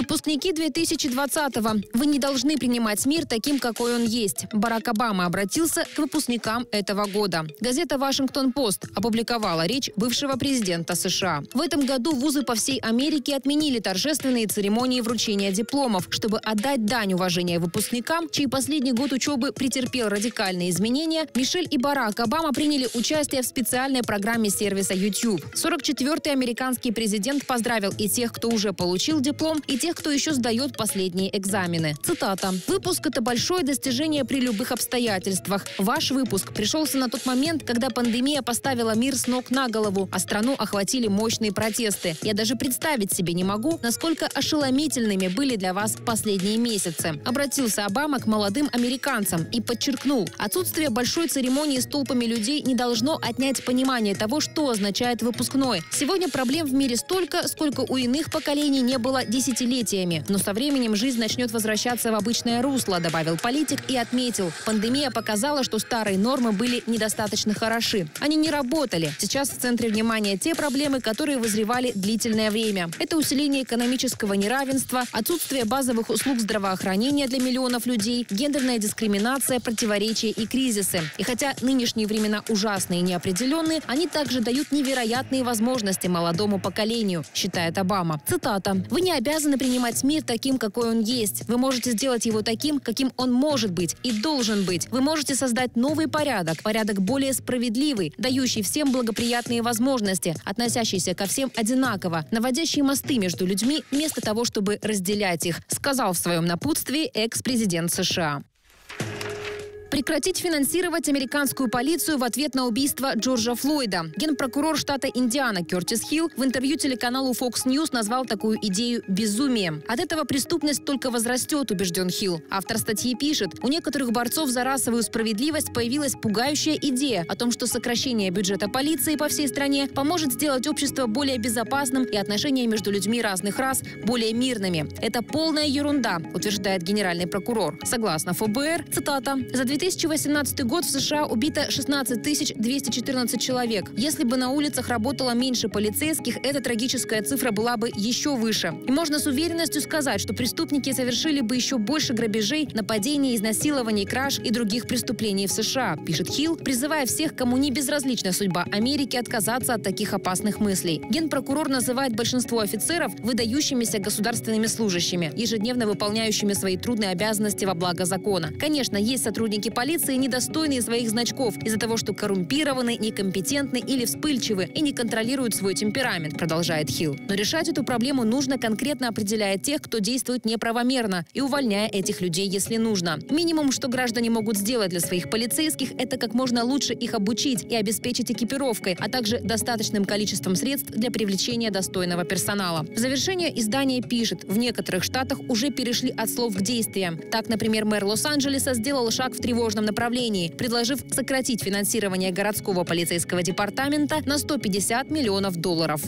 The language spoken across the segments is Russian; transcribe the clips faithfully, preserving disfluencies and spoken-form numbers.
Выпускники две тысячи двадцатого. Вы не должны принимать мир таким, какой он есть. Барак Обама обратился к выпускникам этого года. Газета «Вашингтон-Пост» опубликовала речь бывшего президента США. В этом году вузы по всей Америке отменили торжественные церемонии вручения дипломов, чтобы отдать дань уважения выпускникам, чей последний год учебы претерпел радикальные изменения. Мишель и Барак Обама приняли участие в специальной программе сервиса YouTube. сорок четвёртый американский президент поздравил и тех, кто уже получил диплом, и тех, кто еще сдает последние экзамены. Цитата. «Выпуск – это большое достижение при любых обстоятельствах. Ваш выпуск пришелся на тот момент, когда пандемия поставила мир с ног на голову, а страну охватили мощные протесты. Я даже представить себе не могу, насколько ошеломительными были для вас последние месяцы». Обратился Обама к молодым американцам и подчеркнул, отсутствие большой церемонии с толпами людей не должно отнять понимание того, что означает выпускной. Сегодня проблем в мире столько, сколько у иных поколений не было десятилетиями. Но со временем жизнь начнет возвращаться в обычное русло, добавил политик и отметил. Пандемия показала, что старые нормы были недостаточно хороши. Они не работали. Сейчас в центре внимания те проблемы, которые вызревали длительное время. Это усиление экономического неравенства, отсутствие базовых услуг здравоохранения для миллионов людей, гендерная дискриминация, противоречия и кризисы. И хотя нынешние времена ужасные и неопределенные, они также дают невероятные возможности молодому поколению, считает Обама. Цитата. «Вы не обязаны принимать мир таким, какой он есть. Вы можете сделать его таким, каким он может быть и должен быть. Вы можете создать новый порядок, порядок более справедливый, дающий всем благоприятные возможности, относящийся ко всем одинаково, наводящий мосты между людьми вместо того, чтобы разделять их», сказал в своем напутствии экс-президент США. Прекратить финансировать американскую полицию в ответ на убийство Джорджа Флойда. Генпрокурор штата Индиана Кертис Хилл в интервью телеканалу Fox News назвал такую идею безумием. От этого преступность только возрастет, убежден Хилл. Автор статьи пишет, у некоторых борцов за расовую справедливость появилась пугающая идея о том, что сокращение бюджета полиции по всей стране поможет сделать общество более безопасным и отношения между людьми разных рас более мирными. Это полная ерунда, утверждает генеральный прокурор. Согласно эф бэ эр, цитата, «За две тысячи восемнадцатый год в США убито шестнадцать тысяч двести четырнадцать человек. Если бы на улицах работало меньше полицейских, эта трагическая цифра была бы еще выше. И можно с уверенностью сказать, что преступники совершили бы еще больше грабежей, нападений, изнасилований, краж и других преступлений в США», пишет Хилл, призывая всех, кому не безразлична судьба Америки, отказаться от таких опасных мыслей. Генпрокурор называет большинство офицеров выдающимися государственными служащими, ежедневно выполняющими свои трудные обязанности во благо закона. Конечно, есть сотрудники полиции, недостойные своих значков из-за того, что коррумпированы, некомпетентны или вспыльчивы и не контролируют свой темперамент, продолжает Хилл. Но решать эту проблему нужно, конкретно определяя тех, кто действует неправомерно, и увольняя этих людей, если нужно. Минимум, что граждане могут сделать для своих полицейских, это как можно лучше их обучить и обеспечить экипировкой, а также достаточным количеством средств для привлечения достойного персонала. В завершение издание пишет, в некоторых штатах уже перешли от слов к действиям. Так, например, мэр Лос-Анджелеса сделал шаг в тревожном направлении, предложив сократить финансирование городского полицейского департамента на сто пятьдесят миллионов долларов.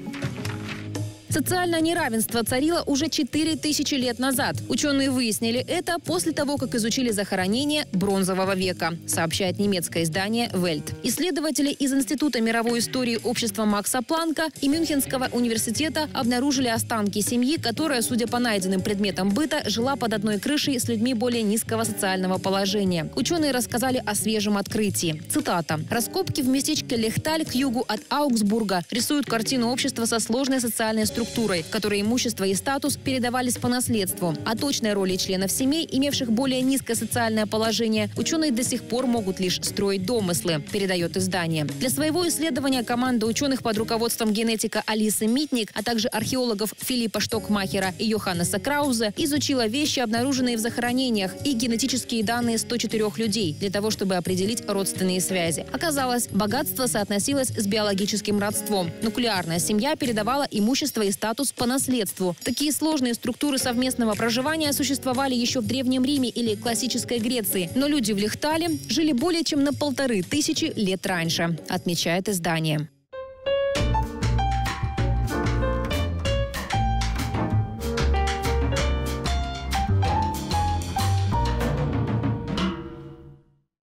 Социальное неравенство царило уже четыре тысячи лет назад. Ученые выяснили это после того, как изучили захоронения бронзового века, сообщает немецкое издание «Вельт». Исследователи из Института мировой истории общества Макса Планка и Мюнхенского университета обнаружили останки семьи, которая, судя по найденным предметам быта, жила под одной крышей с людьми более низкого социального положения. Ученые рассказали о свежем открытии. Цитата. «Раскопки в местечке Лехталь к югу от Аугсбурга рисуют картину общества со сложной социальной структурой, в которой имущество и статус передавались по наследству. О точной роли членов семей, имевших более низкое социальное положение, ученые до сих пор могут лишь строить домыслы», передает издание. Для своего исследования команда ученых под руководством генетика Алисы Митник, а также археологов Филиппа Штокмахера и Йоханнеса Краузе изучила вещи, обнаруженные в захоронениях, и генетические данные ста четырёх людей для того, чтобы определить родственные связи. Оказалось, богатство соотносилось с биологическим родством. Нуклеарная семья передавала имущество и статус по наследству. Такие сложные структуры совместного проживания существовали еще в Древнем Риме или классической Греции. Но люди в Лехтале жили более чем на полторы тысячи лет раньше, отмечает издание.